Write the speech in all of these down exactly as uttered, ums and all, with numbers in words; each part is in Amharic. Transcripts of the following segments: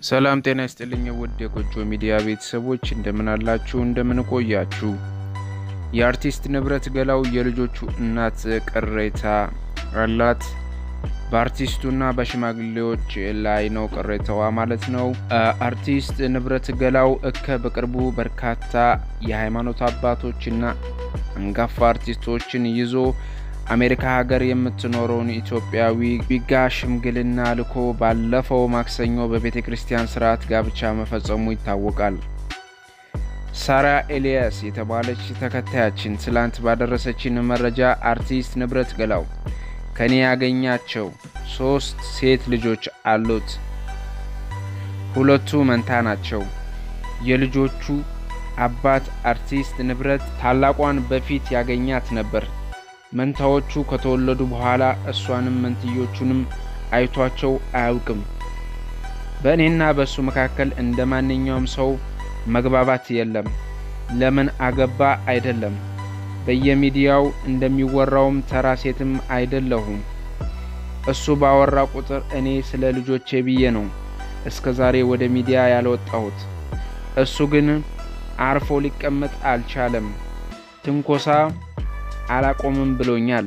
ሰላም ጤና ይስጥልኝ ውድ የጎጆ ሚዲያ ቤተሰቦች እንደምን አላችሁ እንደምን ቆያችሁ የአርቲስት ንብረት ገላው የልጆቹ እናት ቅሬታ አላት በአርቲስቱና በሽማግሌዎች ላይ ነው ቅሬታዋ ማለት ነው አርቲስት ንብረት ገላው እከ በቅርቡ በርካታ የሃይማኖት አባቶችና አንጋፋ አርቲስቶችን ይዞ አሜሪካ ሀገር የምትኖረውን ኢትዮጵያዊ ቢጋ ሽምግልና ልኮ ባለፈው ማክሰኞ በቤተክርስቲያን ሥርዓት ጋብቻ መፈጸሙ ይታወቃል። ሳራ ኤሊያስ የተባለች ተከታያችን ትላንት ባደረሰችን መረጃ አርቲስት ንብረት ገላው ከኔ ያገኛቸው ሶስት ሴት ልጆች አሉት። ሁለቱ መንታ ናቸው። የልጆቹ አባት አርቲስት ንብረት ታላቋን በፊት ያገኛት ነበር። መንታዎቹ ከተወለዱ በኋላ እሷንም መንትዮቹንም አይቷቸው አያውቅም። በእኔና በሱ መካከል እንደማንኛውም ሰው መግባባት የለም። ለምን አገባ አይደለም። በየሚዲያው እንደሚወራውም ተራ ሴትም አይደለሁም። እሱ ባወራ ቁጥር እኔ ስለ ልጆቼ ብዬ ነው እስከዛሬ ወደ ሚዲያ ያልወጣሁት። እሱ ግን አርፎ ሊቀመጥ አልቻለም። ትንኮሳ አላቆምም ብሎኛል።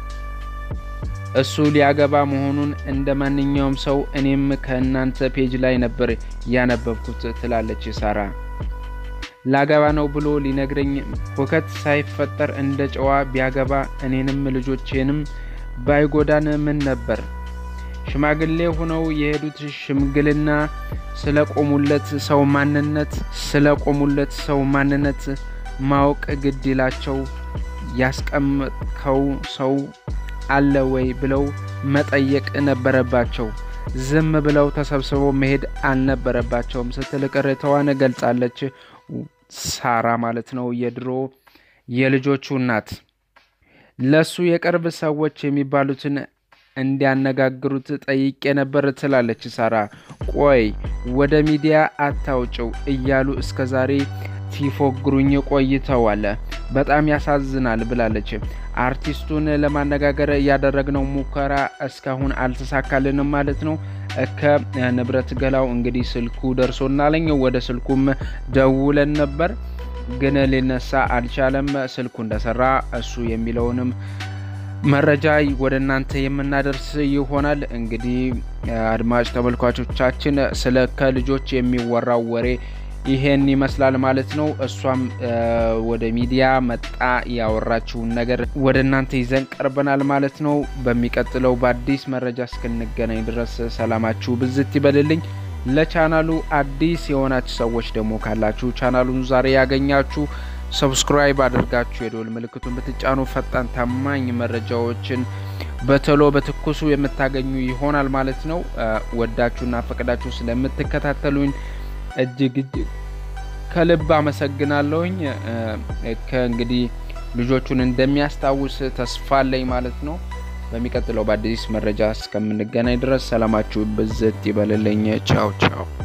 እሱ ሊያገባ መሆኑን እንደማንኛውም ሰው እኔም ከእናንተ ፔጅ ላይ ነበር ያነበብኩት ትላለች ሳራ። ላገባ ነው ብሎ ሊነግረኝ ወከት ሳይፈጠር እንደ ጨዋ ቢያገባ እኔንም ልጆቼንም ባይጎዳን ምን ነበር? ሽማግሌ ሆነው የሄዱት ሽምግልና ስለቆሙለት ሰው ማንነት ስለቆሙለት ሰው ማንነት ማወቅ ግድ ይላቸው ያስቀመጥከው ሰው አለ ወይ ብለው መጠየቅ ነበረባቸው። ዝም ብለው ተሰብስበው መሄድ አልነበረባቸውም ስትል ቅሬታዋን ገልጻለች። ሳራ ማለት ነው የድሮ የልጆቹ እናት። ለሱ የቅርብ ሰዎች የሚባሉትን እንዲያነጋግሩት ጠይቄ ነበር ትላለች ሳራ። ቆይ ወደ ሚዲያ አታውጭው እያሉ እስከዛሬ ሲፎግሩኝ ቆይተዋል። በጣም ያሳዝናል ብላለች። አርቲስቱን ለማነጋገር ያደረግነው ሙከራ እስካሁን አልተሳካልንም ማለት ነው። እከ ንብረት ገላው እንግዲህ ስልኩ ደርሶናልኝ ወደ ስልኩም ደውለን ነበር ግን ሊነሳ አልቻለም። ስልኩ እንደሰራ እሱ የሚለውንም መረጃ ወደናንተ የምናደርስ ይሆናል። እንግዲህ አድማጭ ተመልካቾቻችን ስለ ከልጆች የሚወራው ወሬ ይሄን ይመስላል ማለት ነው። እሷም ወደ ሚዲያ መጣ ያወራችው ነገር ወደናንተ ይዘን ቀርበናል ማለት ነው። በሚቀጥለው በአዲስ መረጃ እስክንገናኝ ድረስ ሰላማችሁ ብዝት ይበልልኝ። ለቻናሉ አዲስ የሆናችሁ ሰዎች ደግሞ ካላችሁ ቻናሉን ዛሬ ያገኛችሁ ሰብስክራይብ አድርጋችሁ የደወል ምልክቱን ብትጫኑ ፈጣን ታማኝ መረጃዎችን በተሎ በትኩሱ የምታገኙ ይሆናል ማለት ነው። ወዳችሁና ፈቅዳችሁ ስለምትከታተሉኝ እጅግ እጅግ ከልብ አመሰግናለሁኝ። ከእንግዲህ ልጆቹን እንደሚያስታውስ ተስፋ አለኝ ማለት ነው። በሚቀጥለው በአዲስ መረጃ እስከምንገናኝ ድረስ ሰላማችሁ ብዝት ይበልልኝ። ቻው ቻው።